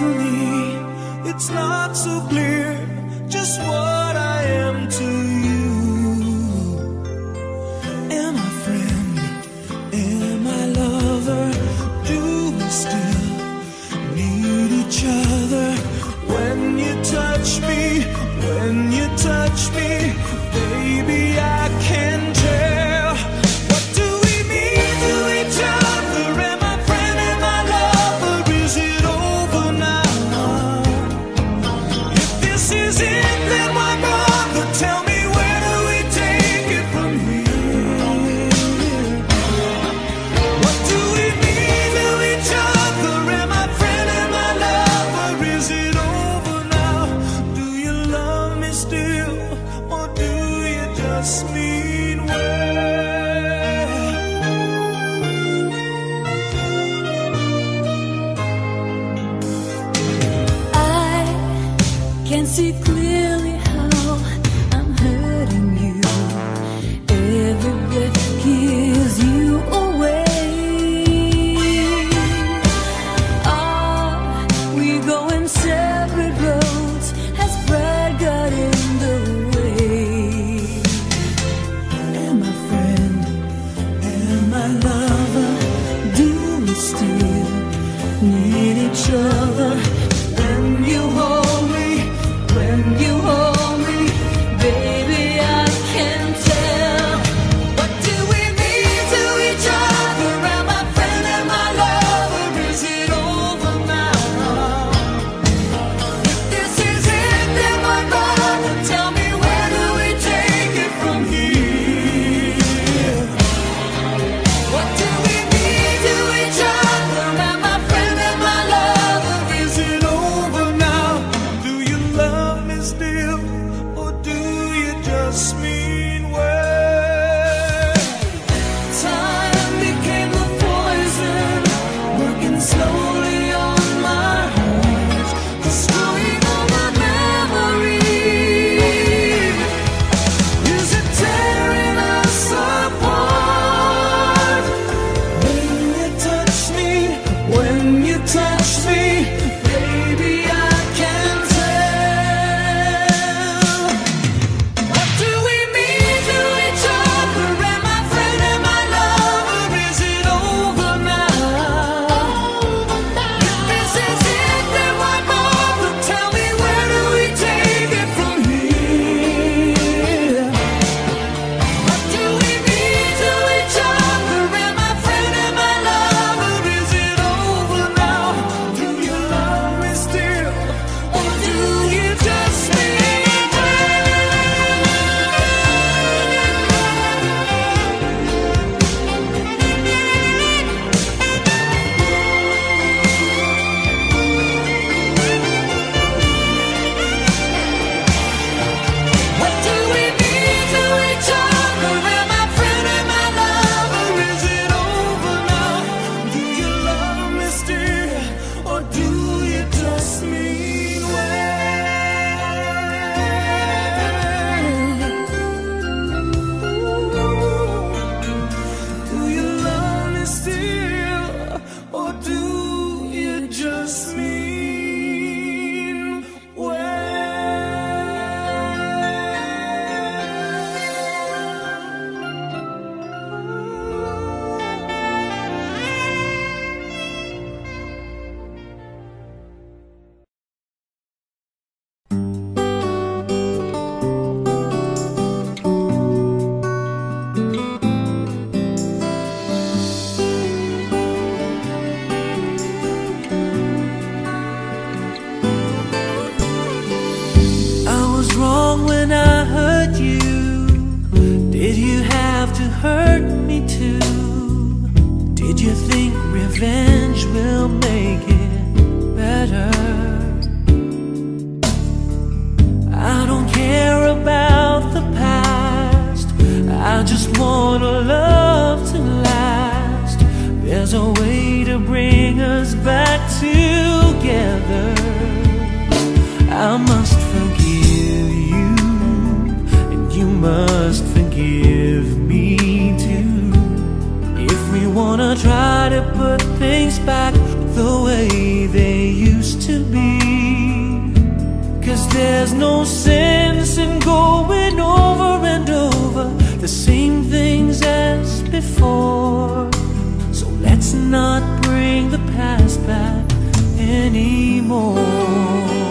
me, it's not so clear just what I am to you. Am I friend? Am I lover? Do we still need each other? When you touch me, when you touch me, baby, I can tell. What do we mean to each other? Am I friend? Am I lover? Is it over now? If this is it, then why bother? Tell me, where do we take it from here? What do we mean to each other? Am I friend? Am I lover? Is it over now? Do you love me still, or do you just mean well? I can see clearly how I'm hurting you. Every breath gives you away. Are we going separate roads? Has pride got in the way? Am I friend? Am I lover? Do we still need each other? When you hold me, when you hold me, baby, I can tell. What do we mean to each other? Am I friend? Am I lover? Is it over now? If this is it, then why bother? Tell me, where do we take it from here? What do we mean to each other? Am I friend? Am I lover? Is it over now? Do you love me still, or do you just mean well? Time became the poison, working slowly on my heart, destroying all my memories. Is it tearing us apart? When you touch me, when you touch me, baby, I can tell. What do we mean to each other? Am I friend? Am I lover? Is it over now? If this is it, then why bother? Tell me, where do we take it from here? What do we mean to each other? Am I friend? Am I lover? Is it over now? Do you love me still, or do you just mean What do we mean to each other? Am I friend? Am I lover? Is it over now? Do you love me still, or do you just mean well? Do you love me still, or do you just mean well? I was wrong when I hurt you. Did you have to hurt me too? Did you think revenge will make it better? I don't care about the past, I just want a love to last. There's a way to bring us back together. I must forgive you, and you must forgive me too. If we wanna try to put things back the way they used to be, there's no sense in going over and over the same things as before. So let's not bring the past back anymore.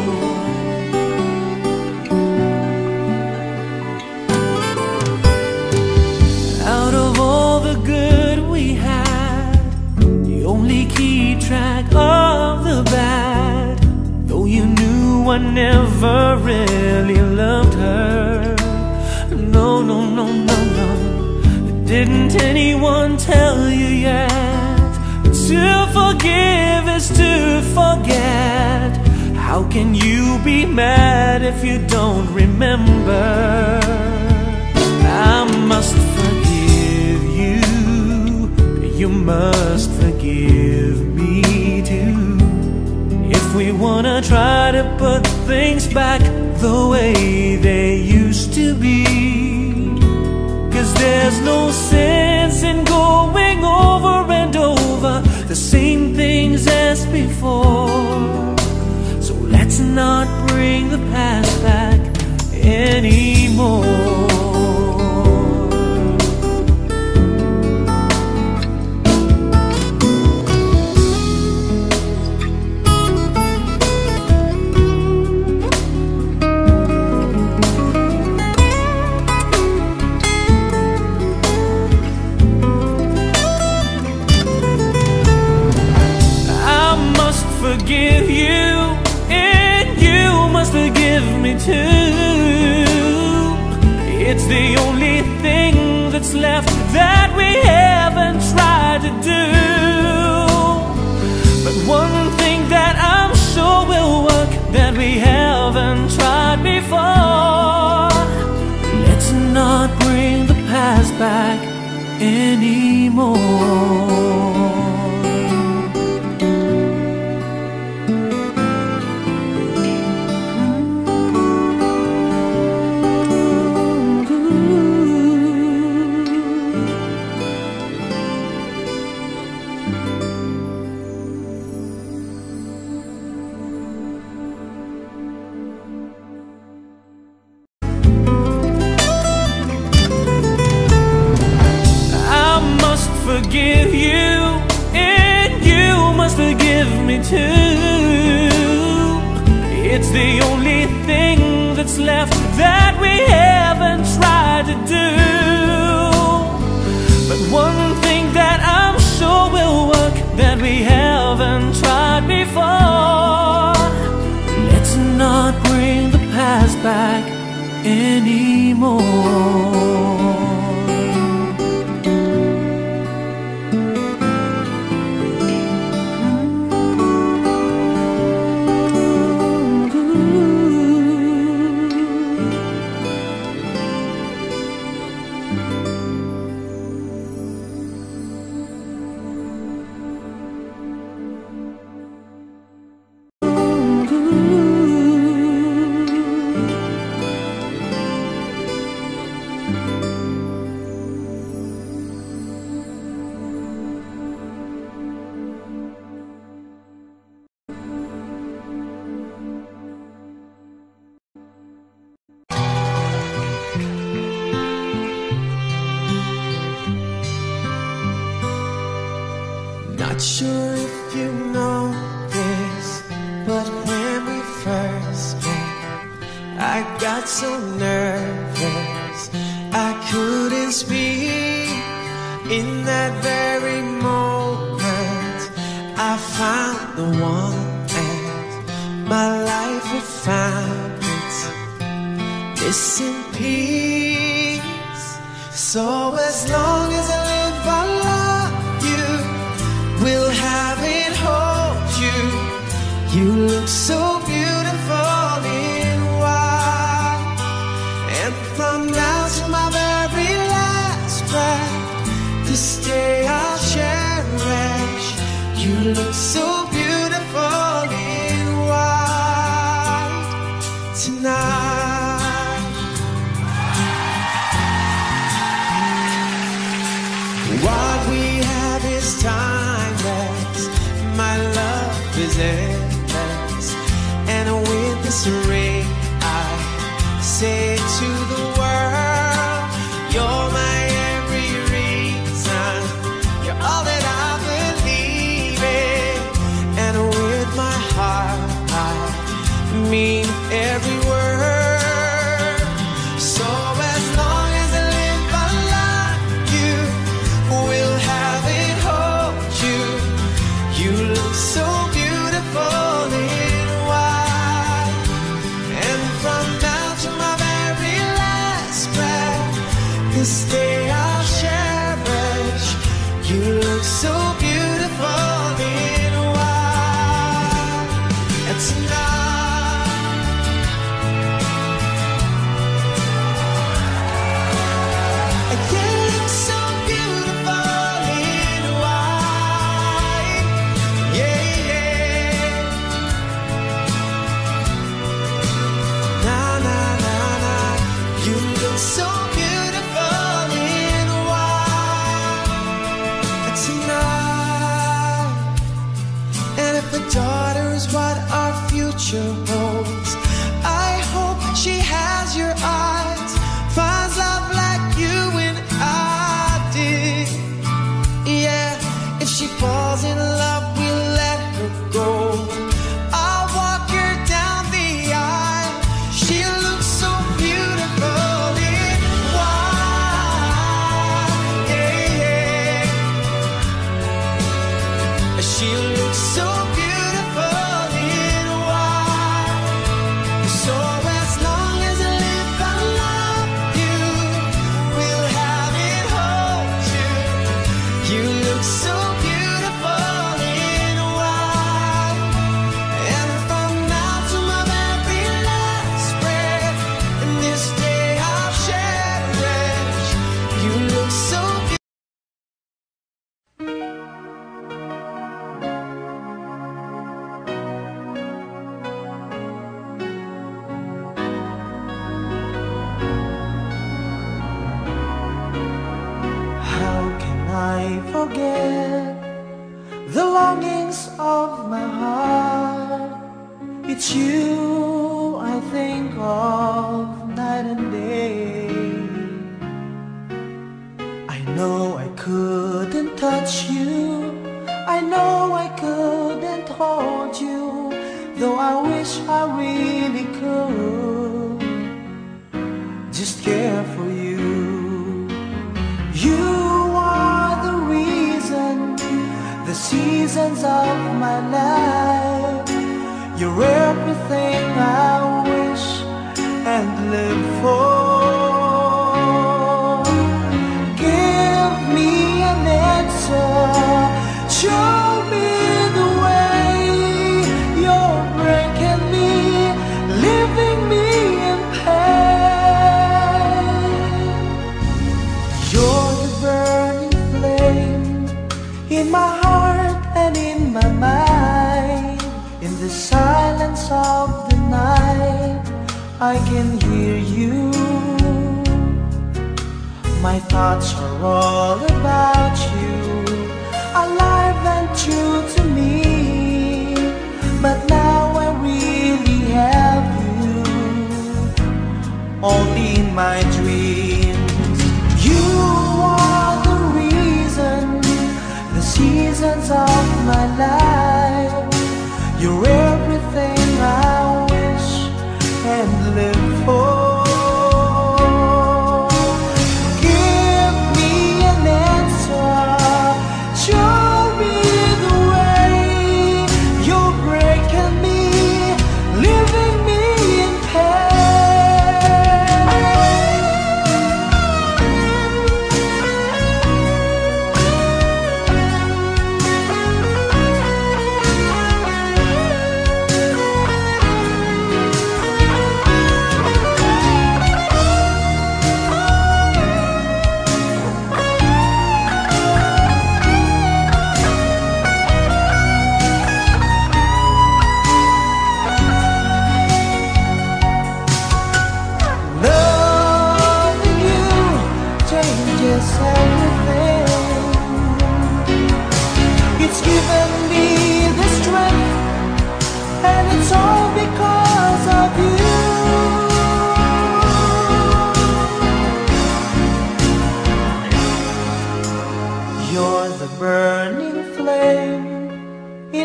Out of all the good we had, you only keep track of the bad. Though you knew I never really loved her. No, no, no, no, no. Didn't anyone tell you yet? To forgive is to forget. How can you be mad if you don't remember? I must forgive you. You must forgive me too. If we wanna try to put things back the way they used to be. 'Cause there's no sense in going over and over the same things as before. So let's not bring the past back anymore. Forgive you, and you must forgive me too. It's the only thing that's left that we haven't tried to do. But one thing that I'm sure will work that we haven't tried before. Let's not bring the past back anymore. Forgive you, and you must forgive me too. It's the only thing that's left that we haven't tried to do. But one thing that I'm sure will work that we haven't tried before. Let's not bring the past back anymore. Not sure if you know this, but when we first met, I got so nervous I couldn't speak. In that very moment I found the one, and my life had found its missing piece. So as long as I live, I love you, will have it, hold you. You look so beautiful in white, and from now to my very last breath, this day I'll cherish. You look so beautiful in white tonight. What we have is timeless, my love is endless, and with this ring say to the world, you're my every reason. You're all that I believe in. And with my heart I mean every word. So as long as I live, I love you. Will have it, hold you. You look so beautiful in white. And from now to my very last breath, this day I'll cherish. You look so beautiful in white. And tonight, you look so beautiful in white. Yeah, yeah. Na na na na. You look so beautiful in white tonight. And if a daughter is what our future holds, I hope she has your eyes, finds love like you and I did. Yeah, if she falls in love, we'll let her go. I'll walk her down the aisle. She looks so beautiful in white. Yeah, yeah. She looks so beautiful in white. So as long as I live, I love you. We'll have it, hold you. You look so beautiful in white. And from now to my very last breath, and this day I'll cherish. You look so beautiful. How can I forget the longings of my heart? It's you I think of night and day. I know I couldn't touch you, I know I couldn't hold you, though I wish I really could just care for you. You are the reason, the seasons of my life. You're everything I wish and live for. Give me an answer, show me the way. You're breaking me, leaving me in pain. You're the burning flame in my heart and in my mind. In the silence of the night, I can hear you. My thoughts are all about you, alive and true to me. But now I really have you, only in my dreams. You are the reason, the seasons of my life. You're everything I wish and live for. Give me an answer, show me the way. You're breaking me, leaving me in pain.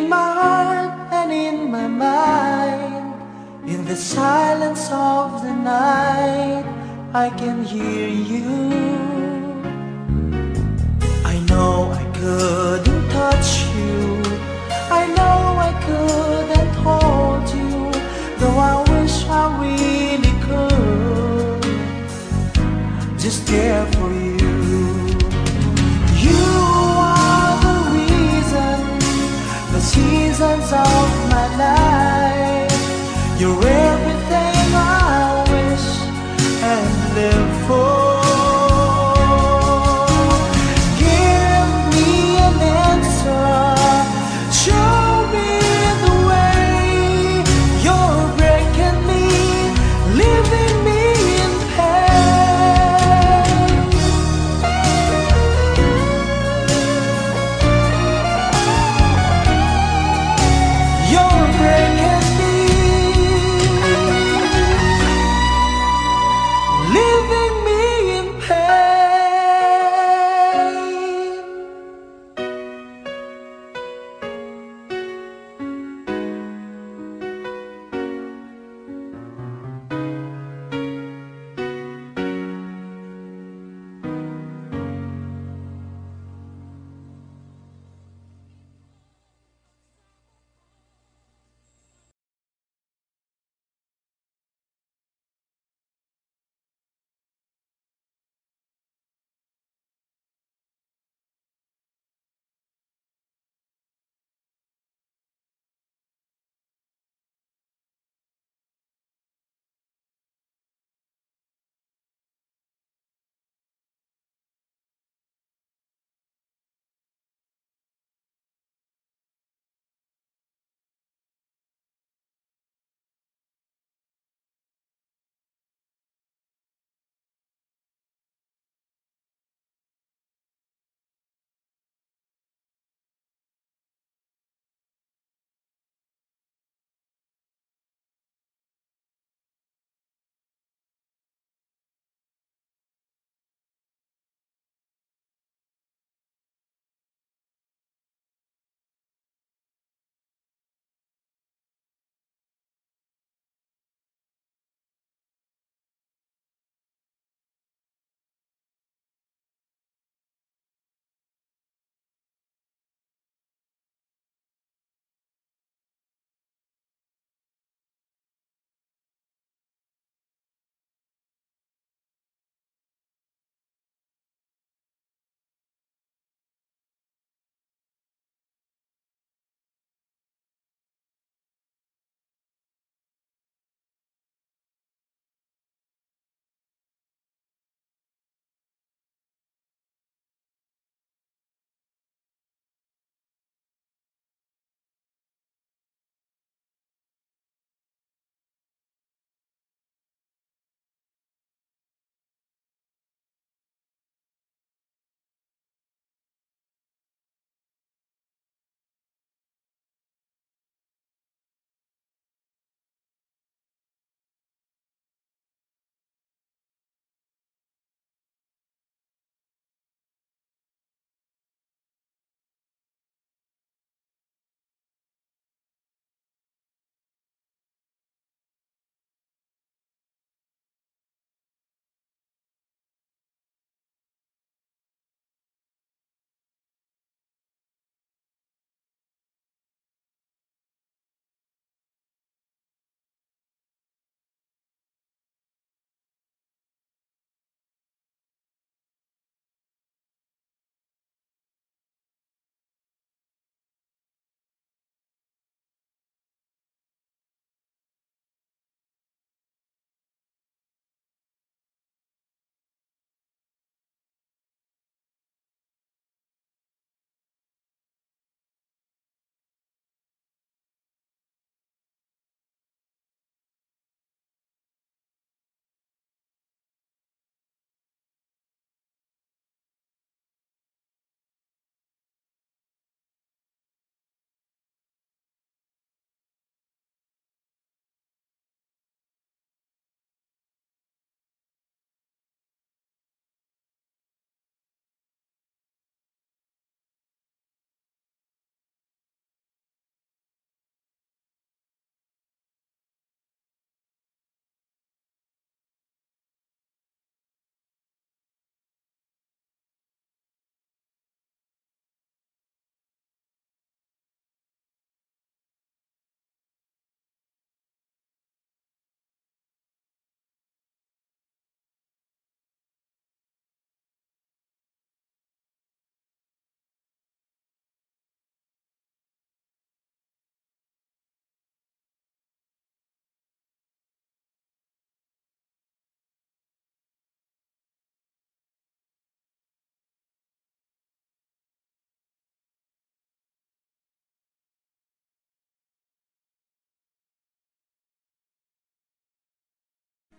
In my heart and in my mind, in the silence of the night, I can hear you. I know I couldn't touch you, I know I couldn't hold you, though I wish I really could just care for you. You are the reason, the seasons of my life. You're everything I wish and live for. Give me an answer, show me the way. You're breaking me, leaving me in pain. You're breaking me.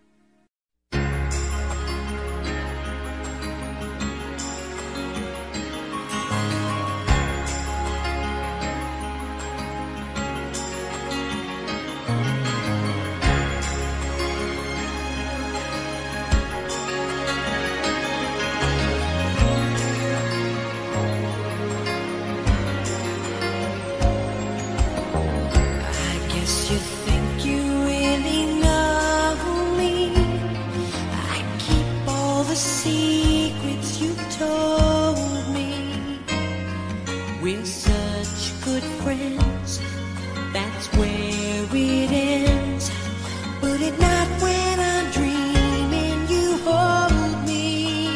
You think you really know me. I keep all the secrets you told me. We're such good friends, that's where it ends. But at night when I'm dreaming, you hold me.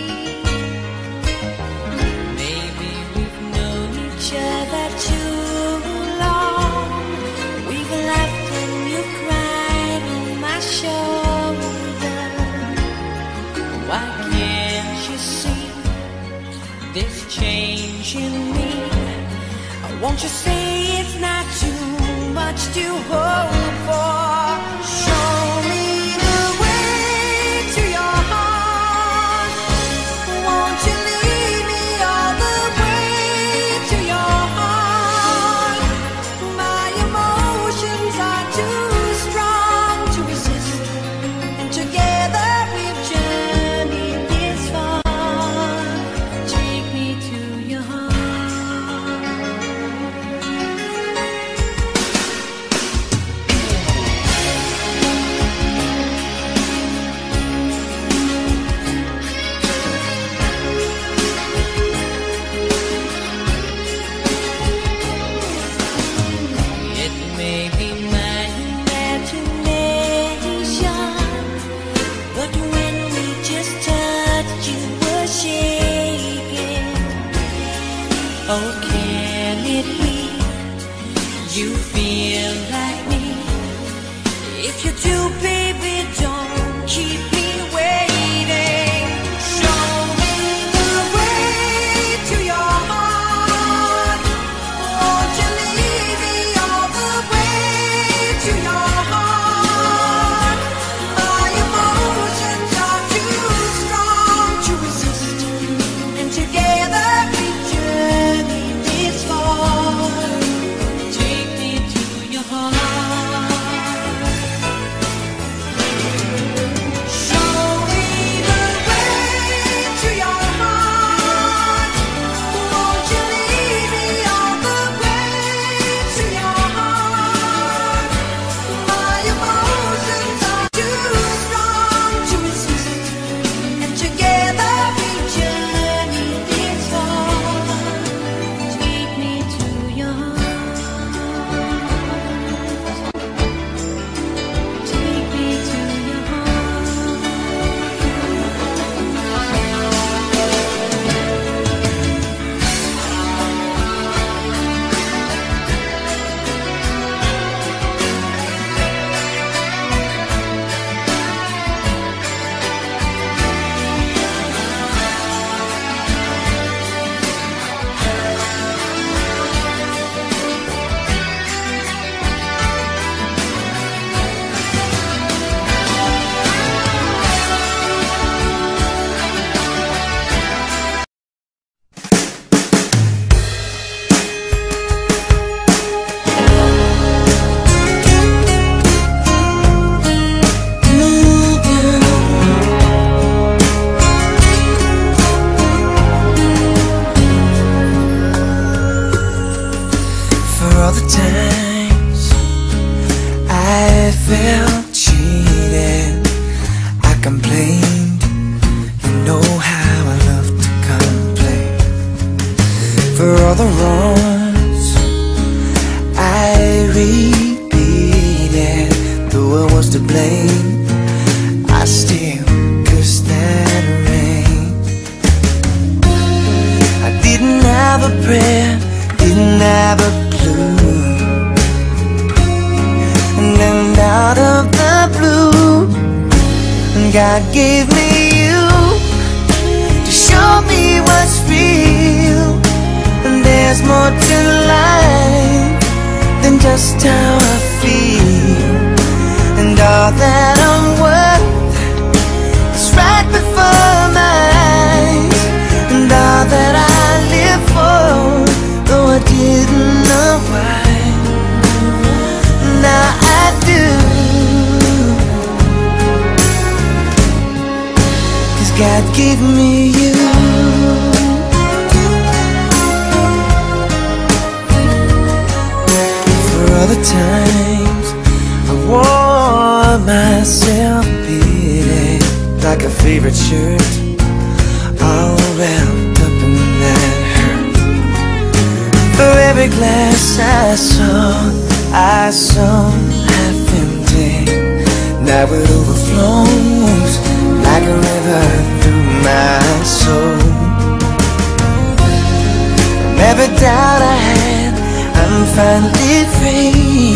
Maybe we've known each other too long. We've laughed and you've cried on my shoulder. Why can't you see this change in me? Won't you say it's not too much to hope for? Show me the way to your heart. Won't you lead me all the way to your heart? My emotions are too strong to resist, and together we've journeyed this far. Take me to your heart. It may be my imagination, but when we just touched, you were shaking. Oh, can it be you feel like me? If you do, baby, don't keep me waiting. Show me the way to your heart. Won't you lead me all the way to your heart? My emotions are too strong to resist, and together we journey this far. Take me to your heart. Show me the way to your heart. Won't you lead me all the way to your heart? My emotions are too strong to resist, and together we journey this far. Take me to your heart. Take me to your heart. For all the times I felt cheated, I complained. You know how I love to complain. For all the wrongs I repeated, though I was to blame, I still cursed that rain. I didn't have a prayer, didn't have a clue, and then out of the blue, God gave me you to show me what's real. And there's more to life than just how I feel, and all that I'm worth God gave me you. For other times I wore myself beating like a favorite shirt, all wrapped up in that hurt. For every glass I saw half empty. Now it overflows like a river through my soul. From every doubt I had, I'm finally free.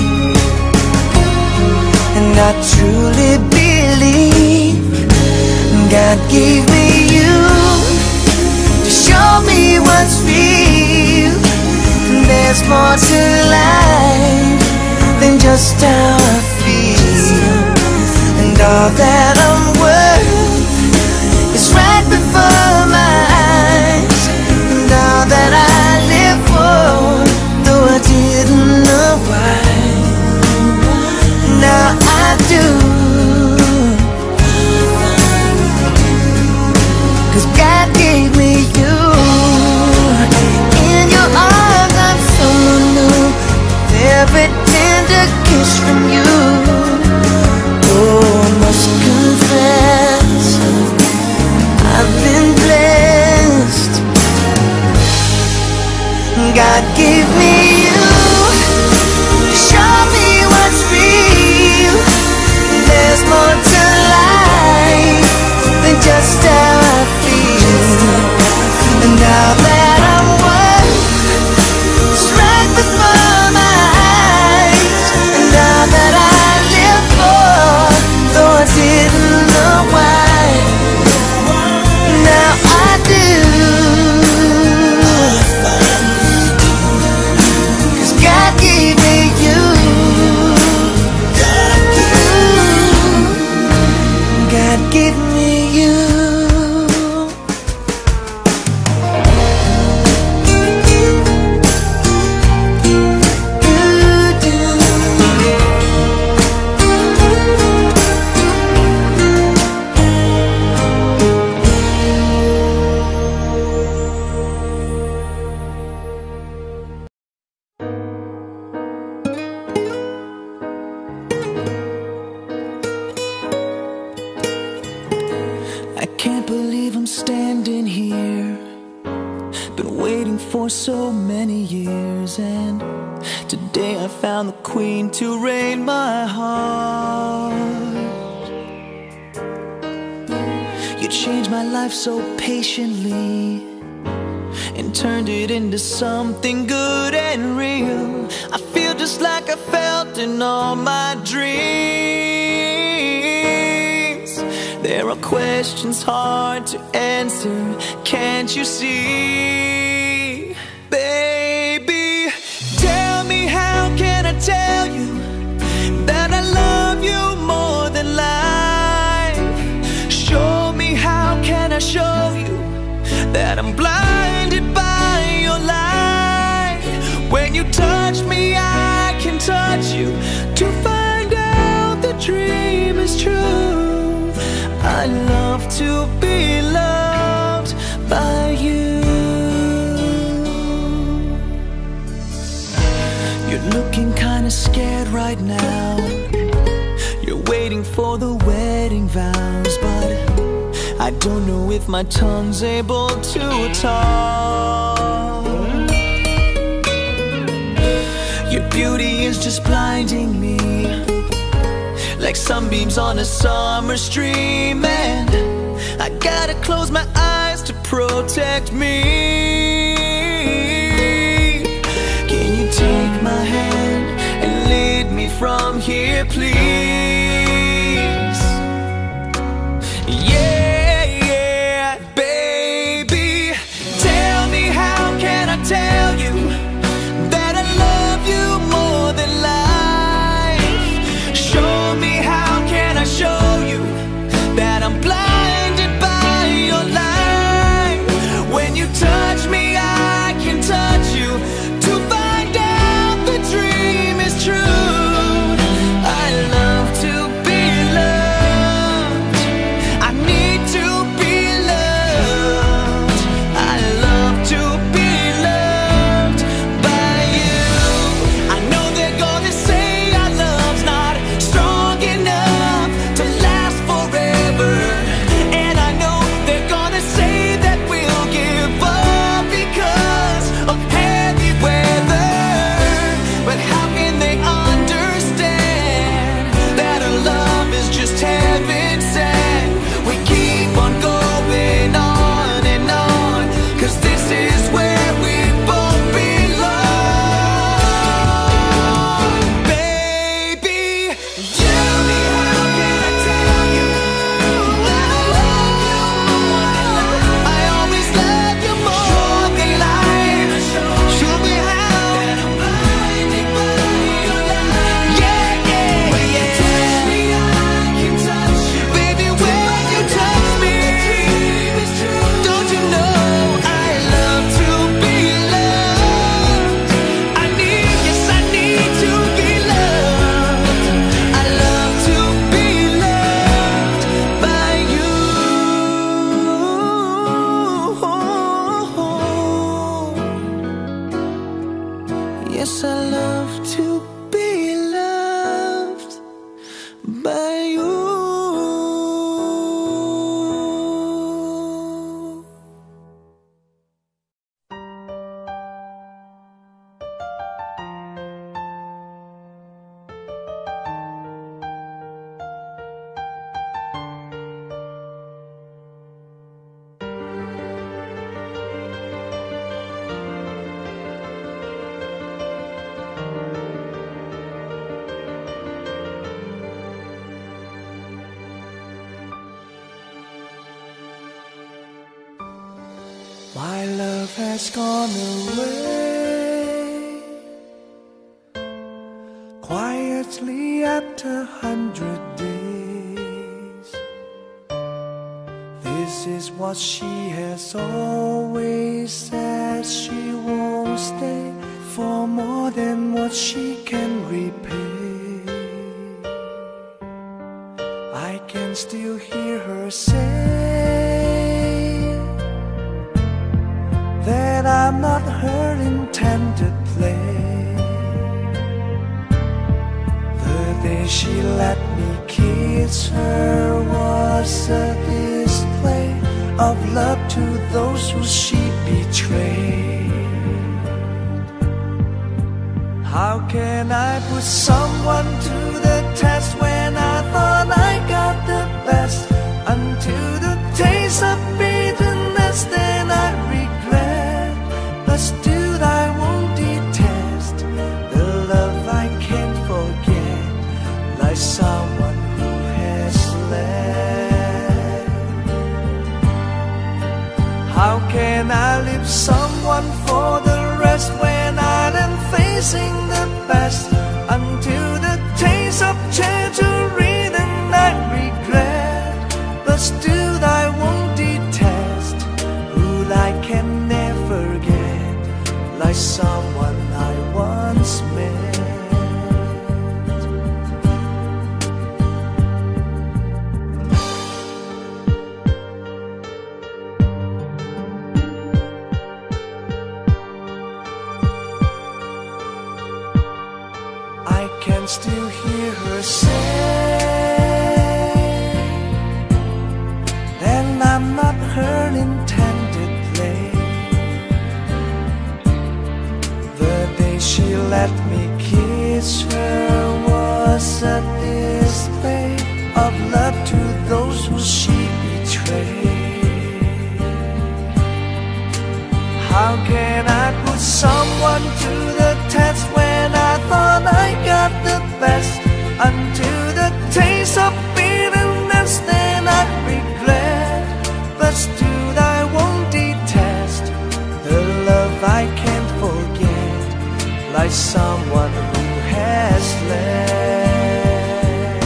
And I truly believe God gave me you to show me what's real. There's more to life than just how I feel. And all that I'm worth is right before my eyes. And all that I live for, though I didn't know why, now I do. 'Cause God gave me you. In your arms I'm so new, every tender kiss from you. Oh, I must confess, I've been blessed. God gave me you to show me what's real. There's more to life than just how I feel. And now that I'm worth is right before my eyes. And all that I live for, though I didn't know why, now I do. 'Cause God gave me you. God gave me you. I can't believe I'm standing here. Been waiting for so many years, and today I found the queen to reign my heart. You changed my life so patiently and turned it into something good and real. I feel just like I felt in all my dreams. There are questions hard to answer, can't you see? Baby, tell me, how can I tell you that I love you more than life? Show me, how can I show you that I'm blinded by your light? When you touch me, I can touch you to find out the dream is true. I love to be loved by you. You're looking kinda scared right now. You're waiting for the wedding vows, but I don't know if my tongue's able to talk. Your beauty is just blinding me, like sunbeams on a summer stream, and I gotta close my eyes to protect me. Can you take my hand and lead me from here, please? Yeah, yeah, baby, tell me, how can I tell you that I love you more than life? Show me, how can I show you that I'm blinded by your light? When you touch me, I can touch you to find out the dream is true. I love love has gone away quietly after 100 days. This is what she has always said. She won't stay for more than what she can repay. I can still hear her say that I'm not her intended play. The day she let me kiss her was a display of love to those who she betrayed. How can I put someone to the test when I thought I got the best? Until the taste of bitterness, then I regret. But still I won't detest the love I can't forget, like someone who has left. How can I leave someone for the rest when I am facing the best? Until the taste of treasury, then I regret. But still I won't detest who I can never get, like someone I once met. I can still hear her say that I'm not her intended play. The day she let me kiss her was a display of love to those who she betrayed. How can I put someone to the test when I thought I got the best? Until the taste of bitterness, then I regret. But still I won't detest the love I can't forget, like someone who has left.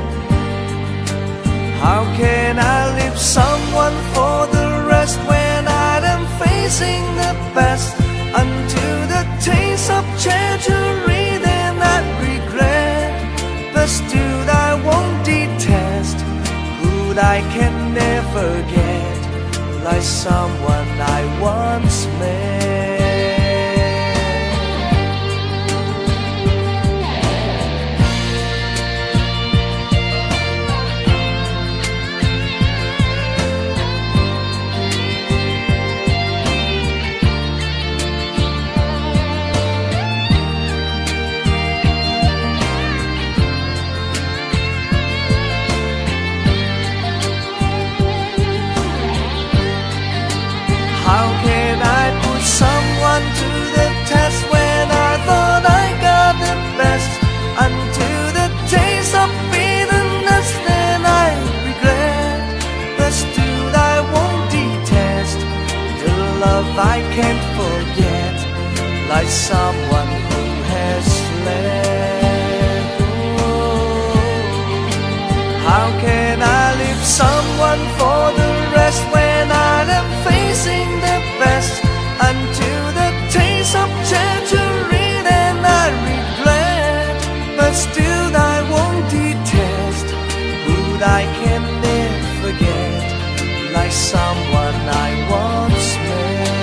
How can I leave someone for the rest when I am facing the best? Until the taste of treasury, then I regret. But still I won't detest who I can never get, like someone I once met. How can I put someone to the test when I thought I got the best? Until the taste of bitterness, then I regret. But still I won't detest the love I can't forget, like someone who has left. How can I leave someone for the rest when I am facing the best? Until the taste of treasury, then I regret. But still I won't detest who I can never forget, like someone I once met.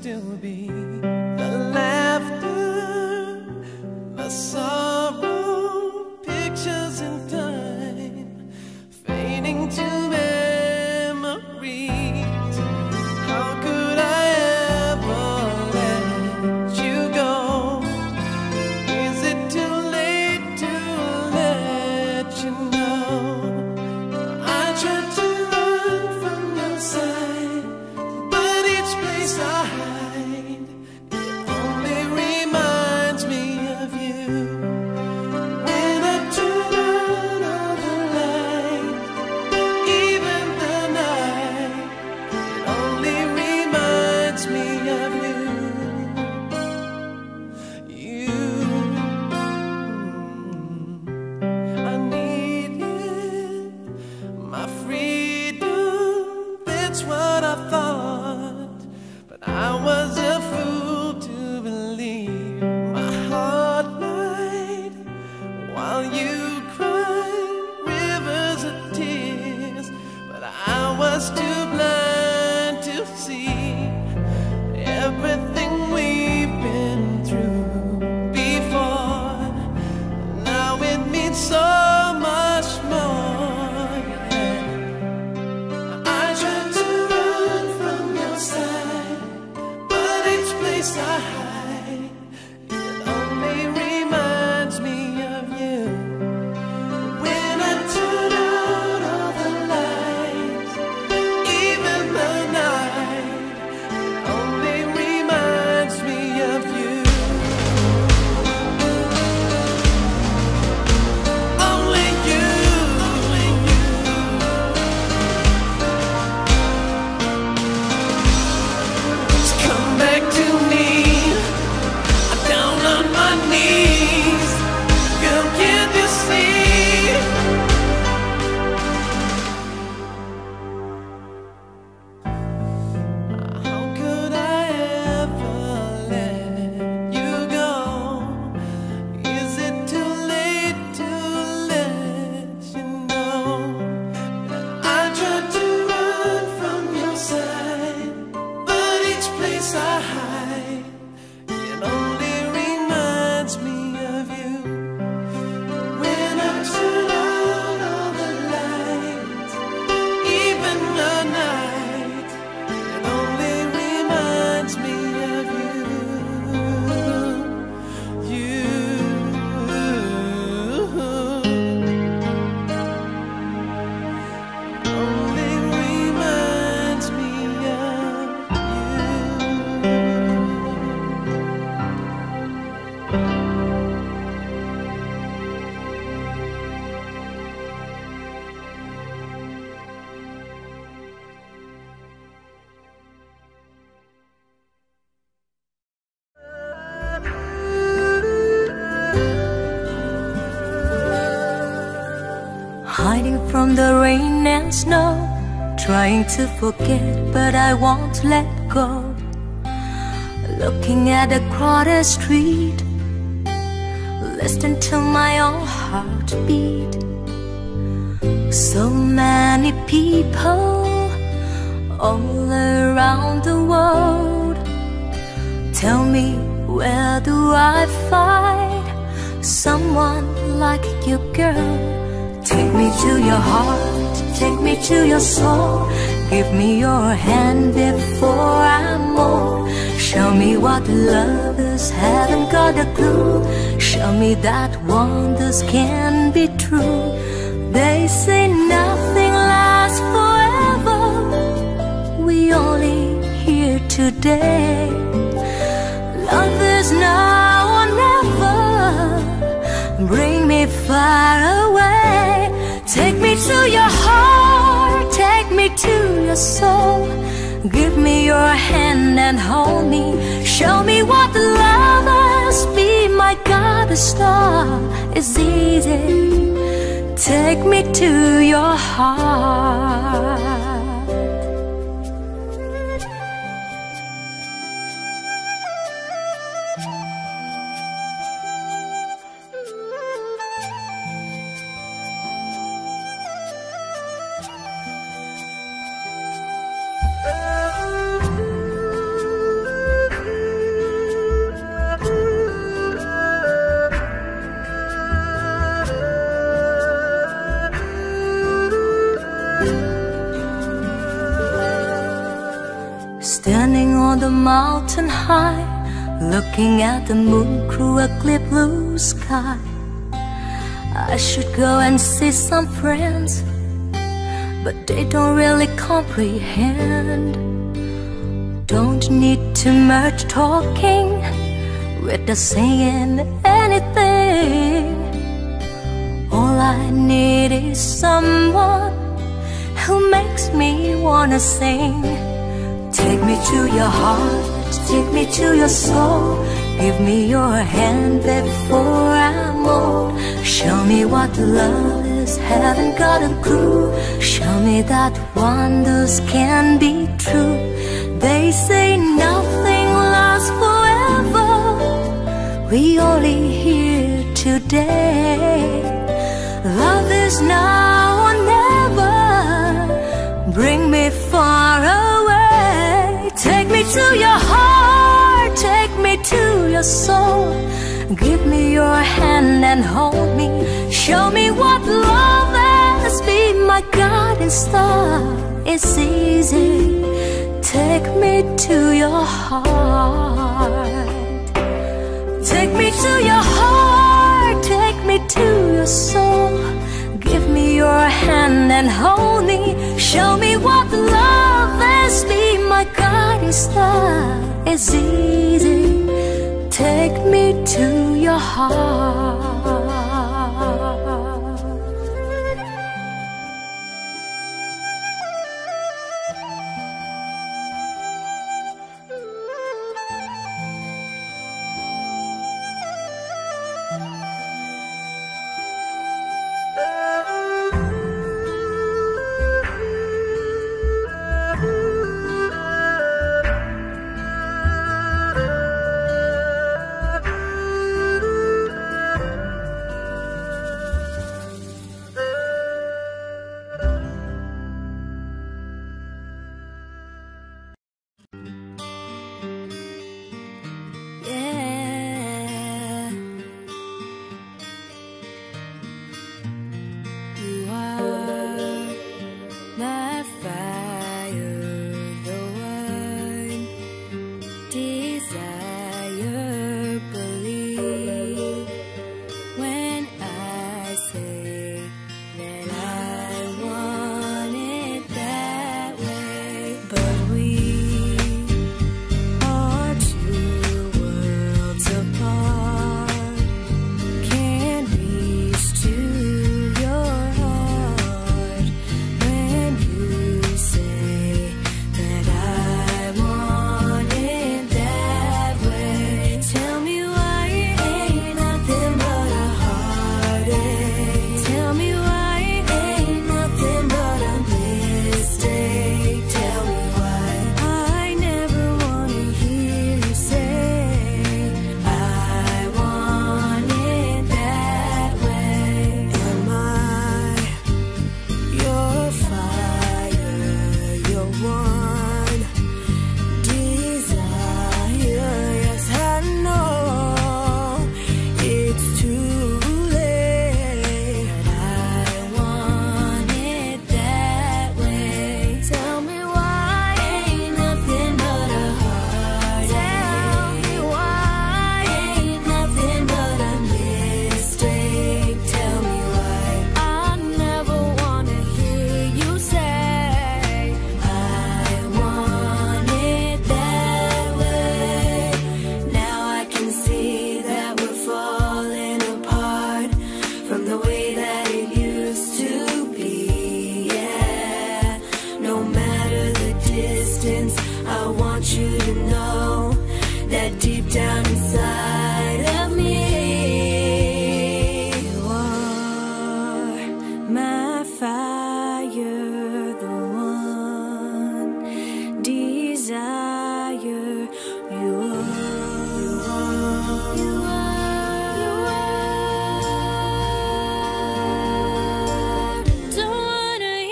still be the laughter, the sorrow, pictures in time, fading to memories. How could I ever let you go? Is it too late to let you know? I tried to run from your side, but each place I hide, it only reminds me of you. When I turn out all the light, even the night, it only reminds me of you. I needed my freedom, that's what I thought. But I was a fool to believe my heart lied while you cried rivers of tears. But I was too blind to see everything we've been through before. Now it means so much more. I tried to run from your side, but each place I hide, it only reminds me of you. When I turn out all the lights, even the night, it only reminds me of you. Only you. Come back to me. I'm down on my knees. Girl, can't you see? How could I ever let you go? Is it too late to let you know? I tried to run from your side, but each place I hide, it only reminds me of you. When I turn out all the lights, even the night, it only reminds me of you. Only reminds me of Hiding from the rain and snow, trying to forget, but I won't let go. Looking at a crowded street, listening to my own heartbeat. So many people all around the world. Tell me, where do I find someone like you, girl? Take me to your heart, take me to your soul. Give me your hand before I'm old. Show me what lovers haven't got a clue. Show me that wonders can be true. They say nothing lasts forever. We only here today. Love is now or never. Bring me far away. Take me to your heart, take me to your soul. Give me your hand and hold me. Show me what the lovers be my goddess star. It's easy. Take me to your heart. standing on the mountain high, looking at the moon through a clear blue sky. I should go and see some friends, but they don't really comprehend. Don't need too much talking without saying anything. All I need is someone who makes me wanna sing. Take me to your heart, take me to your soul. Give me your hand before I'm old. Show me what love is, haven't got a clue. Show me that wonders can be true. They say nothing lasts forever. We only here today. Love is now or never. Bring me far away. Take me to your heart, take me to your soul. Give me your hand and hold me. Show me what love is, be my guiding star. It's easy. Take me to your heart. Take me to your heart, take me to your soul. Give me your hand and hold me. Show me what love is, be my guiding star. It's easy. Take me to your heart.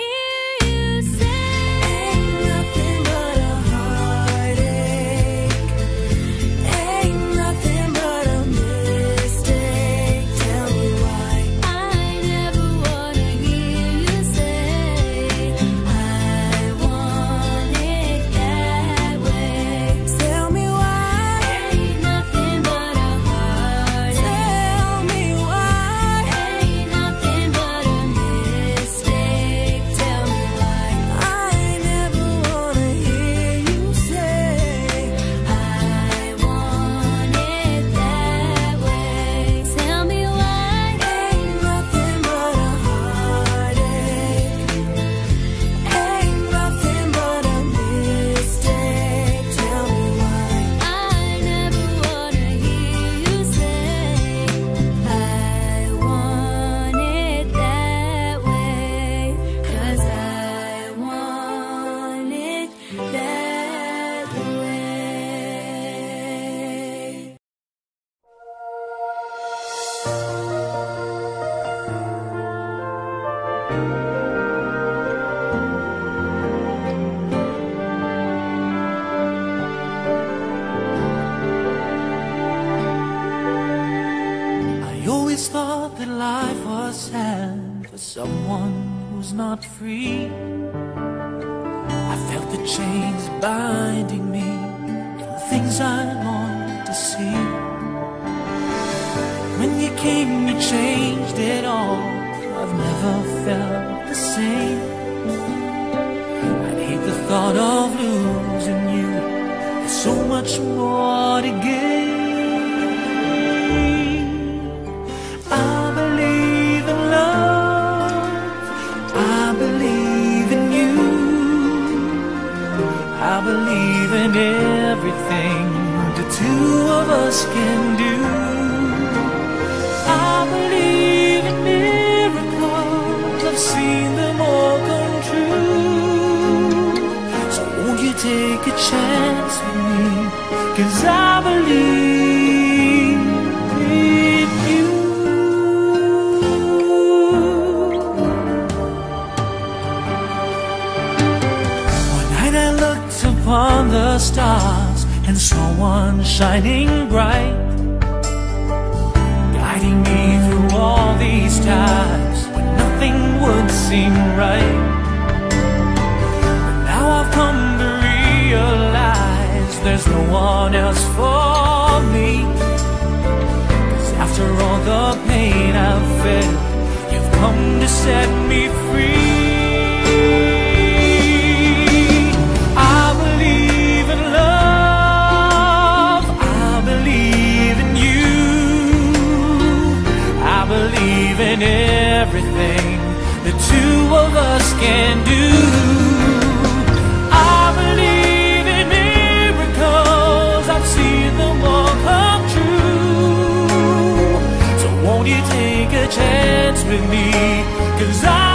Heartache. sad for someone who's not free. I felt the chains binding me from things I longed to see. When you came, you changed it all. I've never felt the same. I'd hate the thought of losing you. There's so much more to gain. I believe in love. I believe in you. I believe in everything the two of us can do. I believe in miracles. I've seen them all come true. So won't you take a chance with me? 'Cause I believe in you. One night I looked upon the stars and saw one shining bright, guiding me through all these times when nothing would seem right. But now I've come to realize there's no one else for me. 'Cause after all the pain I've felt, you've come to set me free. I believe in love. I believe in you. I believe in everything the two of us can do. I believe in miracles. I've seen them all come true. So won't you take a chance with me? 'Cause I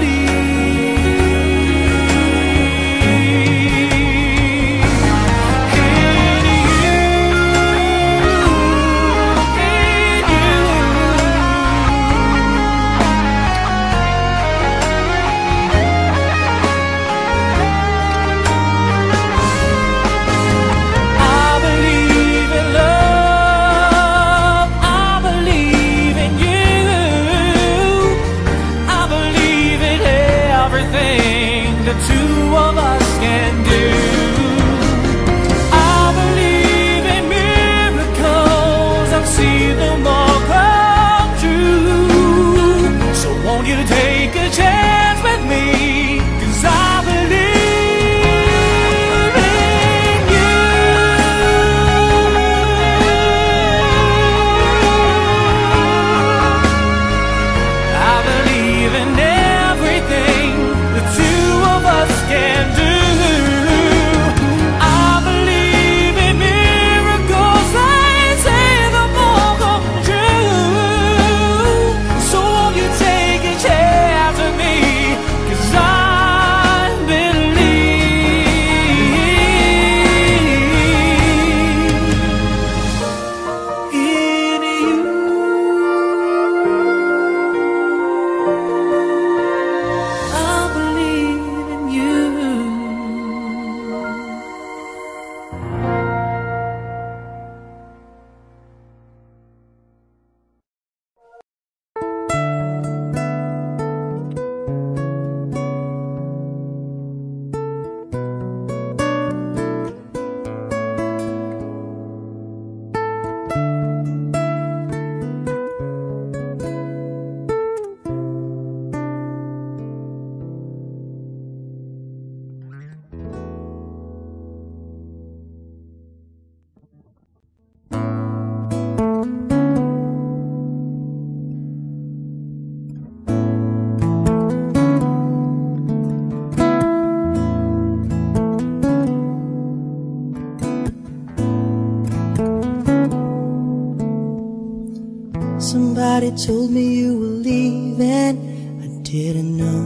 Somebody told me you were leaving, I didn't know.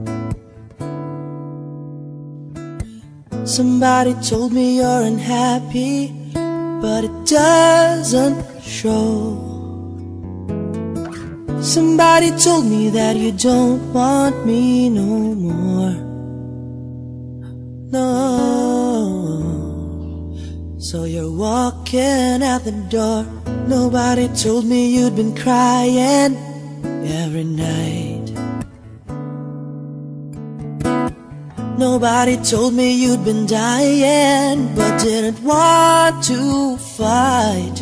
Somebody told me you're unhappy, but it doesn't show. Somebody told me that you don't want me no more. No. So you're walking out the door. Nobody told me you'd been crying every night. Nobody told me you'd been dying, but didn't want to fight.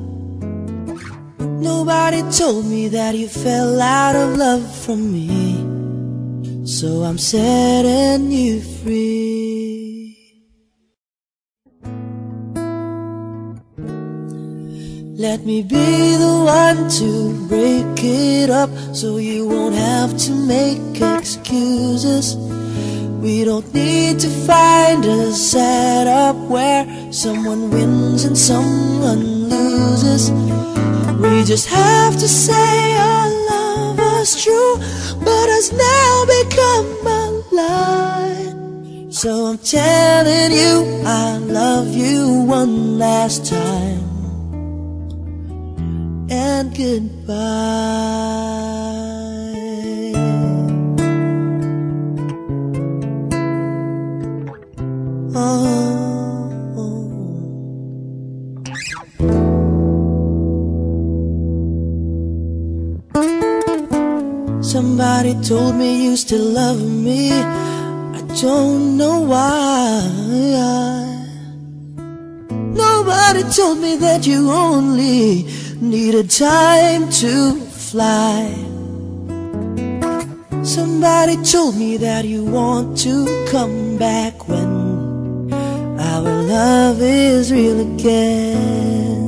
Nobody told me that you fell out of love from me, so I'm setting you free. Let me be the one to break it up, so you won't have to make excuses. We don't need to find a setup where someone wins and someone loses. We just have to say our love was true, but has now become a lie. So I'm telling you I love you one last time, and goodbye. Somebody told me you still love me. I don't know why. Nobody told me that you only needed time to fly. Somebody told me that you want to come back when our love is real again.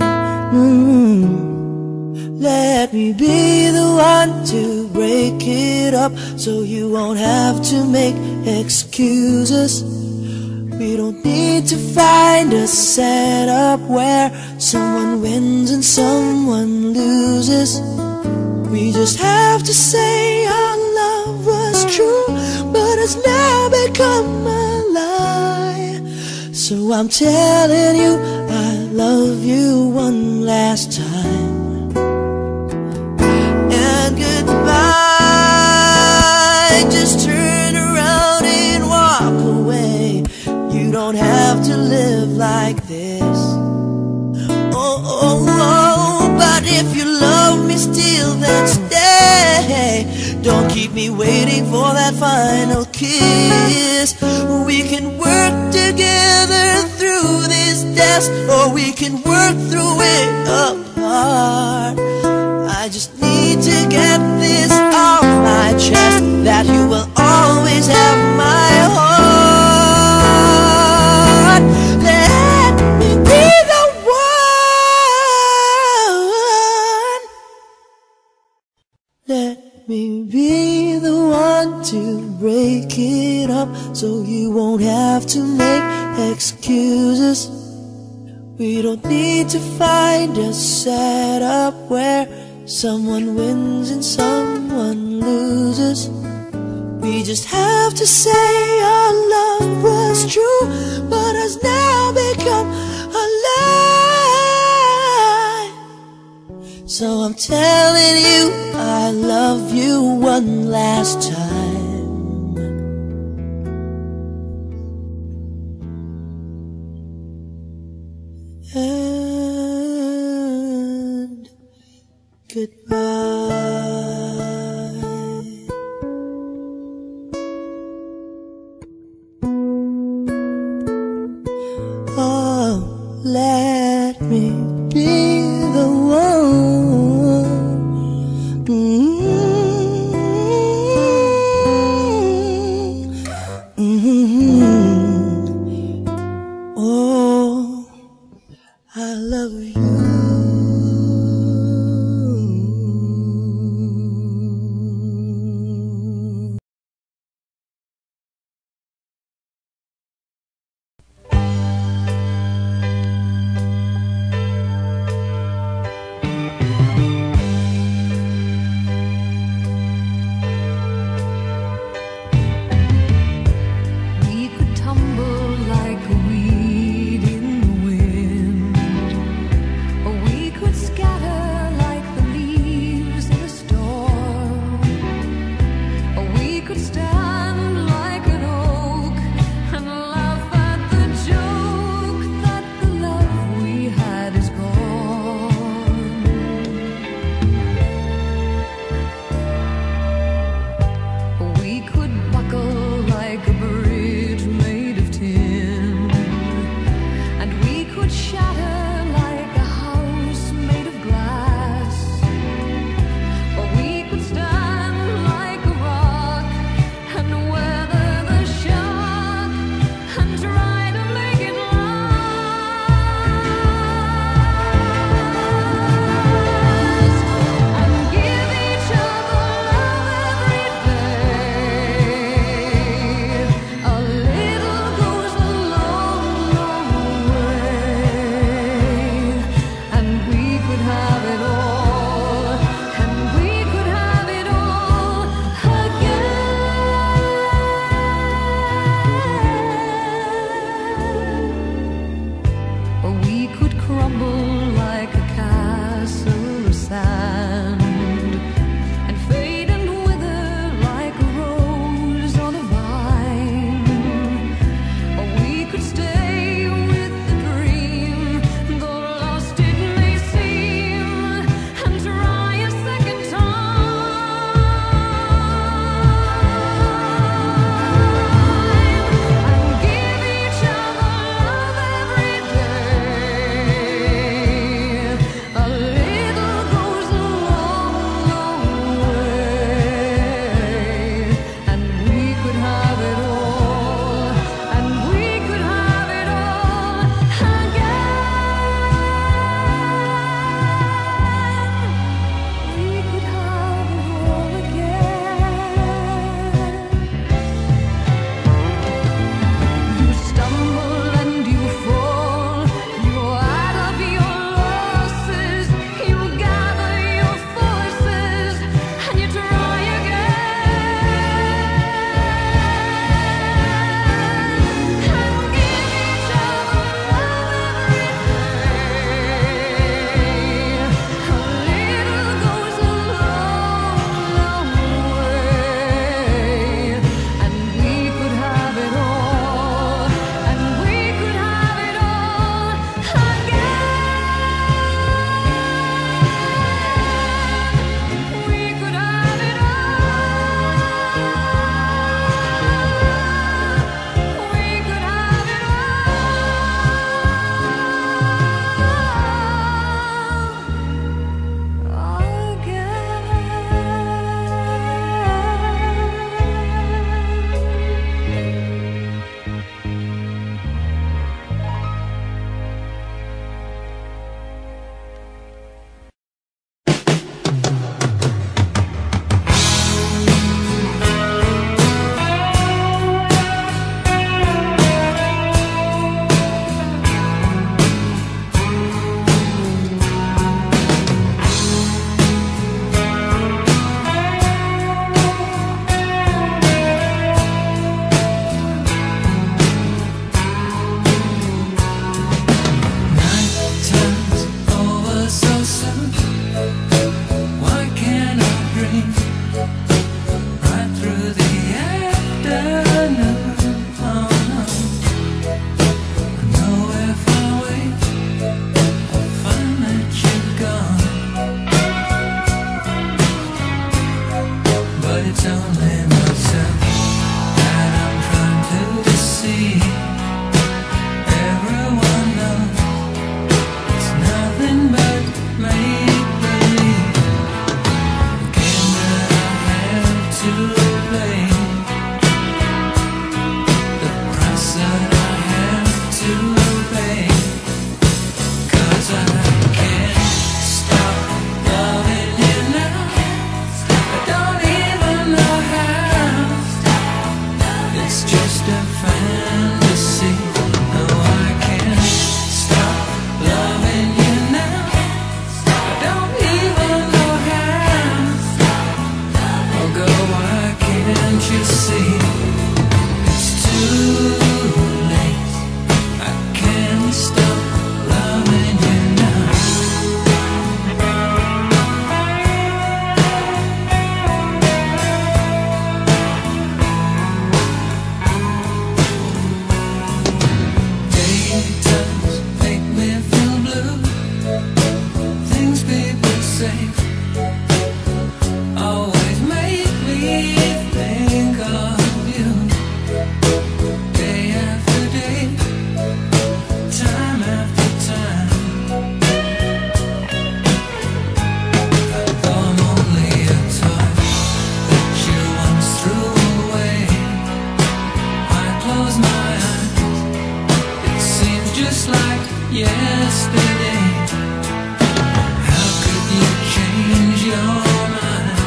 Let me be the one to break it up, so you won't have to make excuses. We don't need to find a setup where someone wins and someone loses. We just have to say our love was true, but has now become a lie. So I'm telling you I love you one last time, and goodbye. Just turn around and walk away. You don't have to live like this. Oh, but if you love me still, then stay. Don't keep me waiting for that final kiss. We can work together through this test, or we can work through it apart. I just need to get this off my chest, that you will always have my heart. Let me be the one. Let me be the one to break it up, so you won't have to make excuses. We don't need to find a setup where someone wins and someone loses. We just have to say our love was true, but has now become a lie. So I'm telling you I love you one last time, and goodbye. Oh, let me be the one. Oh, I love you. We could tumble like a weed in the wind, crumble like a castle of sand, and fade and wither like a rose on a vine. Or we could stay with the dream, though lost it may seem, and try a second time, and give each other love every day. A little goes a long, long way, and we could have it all, and we could have it all again. We could have it all again. You stumble and you fall, you add up your losses, you gather your forces, and you try again. And give each other love every day. A little goes a long, long way, and we could have it all, and we could have it all again. We could have it all. We could have it all Night turns over so soon. Why can't I dream right through the afternoon? Oh no. I know if I wait, I'll find that you're gone. But it's only myself that I'm trying to deceive. Everyone knows it's nothing but make-believe. The game that I have to play, the price that I have to pay. 'Cause I can't stop loving you now. I don't even know how. It's just a fantasy. No, I can't stop loving you now. I don't even know how. Oh, girl, why can't you see? It's too late. I can't stop loving you now. Day turns make me feel blue. Things people say always make me think of you. Day after day, time after time. Though I'm only a toy that you once threw away, I close my eyes. It seems just like yesterday. How could you change your mind?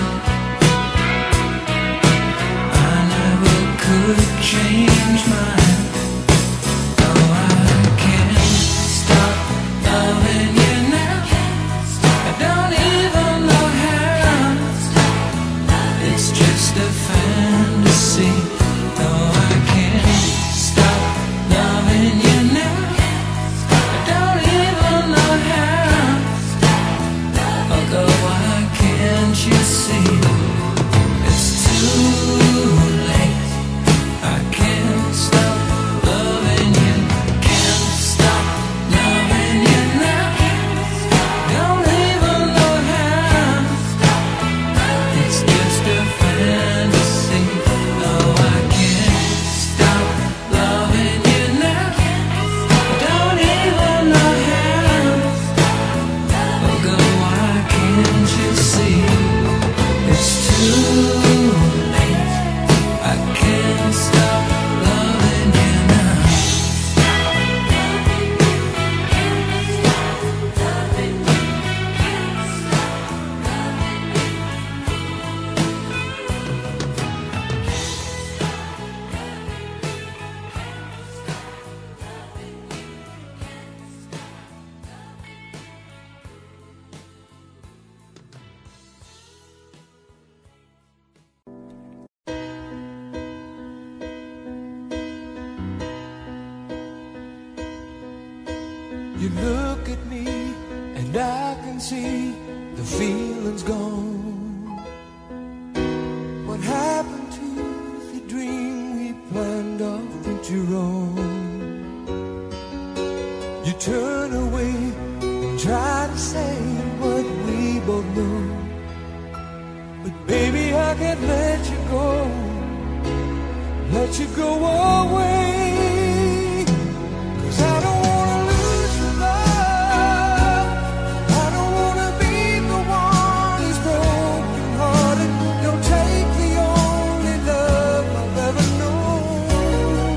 I never could change mine. Oh, I can't stop loving you now. I don't even know how. It's just a fantasy. Oh, I can't stop loving you now. I don't even know You look at me and I can see the feeling's gone. What happened to the dream we planned off into wrong? You turn away and try to say what we both know, but baby I can't let you go away. 'Cause I don't wanna lose your love. I don't wanna be the one who's broken hearted. Don't take the only love I've ever known.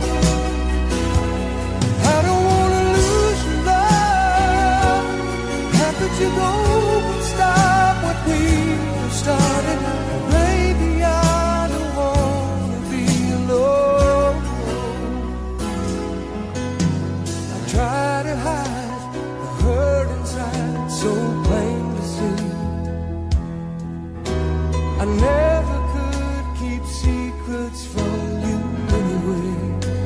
I don't wanna lose your love. How could you go and stop what we have started? Baby, I don't wanna be alone. I try to hide the hurt inside, so plain to see. I never could keep secrets from you anyway.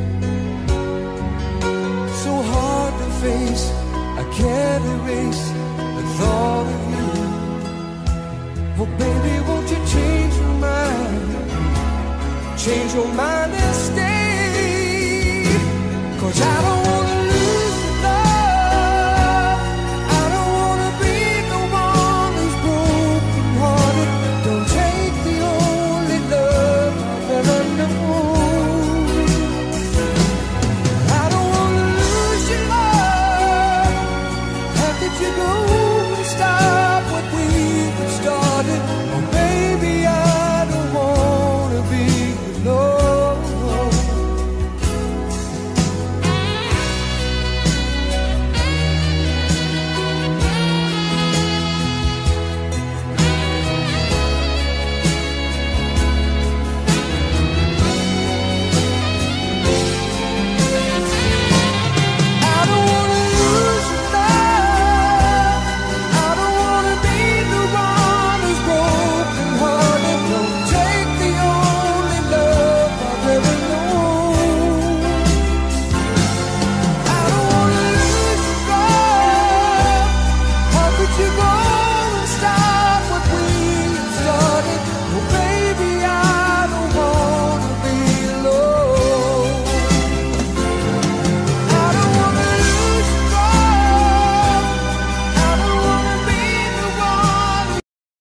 So hard to face, I can't erase the thought of you. Oh baby, won't you change your mind? Change your mind and stay. 'Cause I don't wanna lose the love. I don't wanna be the one who's broken hearted. Don't take the only love I've ever known. I don't wanna lose your love. How could you go and stop what we've started? Oh baby, I don't wanna be alone. I don't wanna lose your love. I don't wanna be the one who's broken hearted. Don't take the only love I've ever known. I don't wanna lose your love. How could you go and stop what we started? Oh baby, I don't wanna be alone. I don't wanna lose your love. I don't wanna be the one.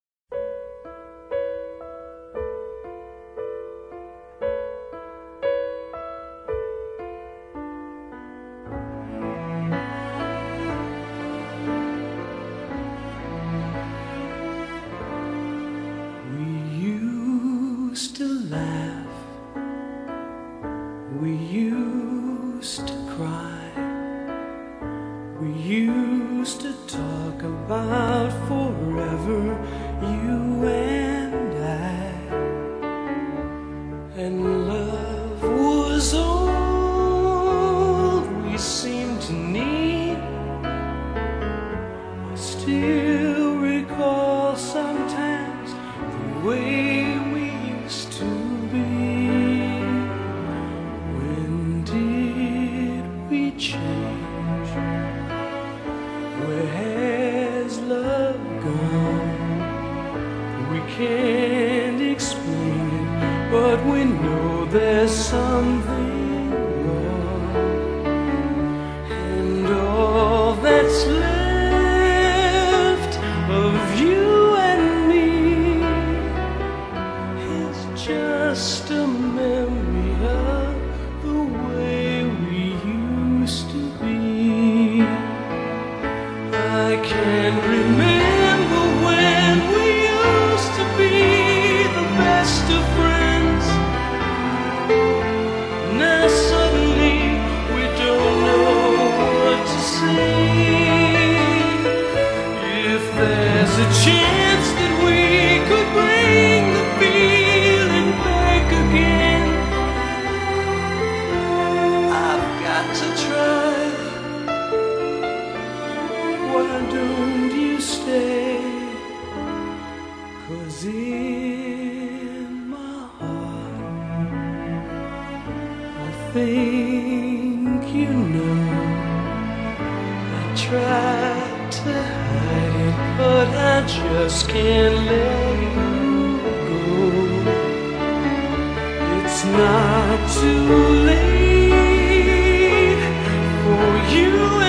We used to laugh, we used to cry, we used to talk about forever, you and I. And love was all we seemed to need. I still recall sometimes the way we used to be. When did we change? Where has love gone? We can't explain it, but we know there's something wrong. And all that's left of you and me is just a memory of the way we used to be. I can't remember when we used to be the best of friends. Now suddenly we don't know what to say. If there's a chance that we could bring the feeling back again, I've got to try. Why don't you stay? 'Cause in my heart I think you know I tried to hide it, but I just can't let you go. It's not too late for you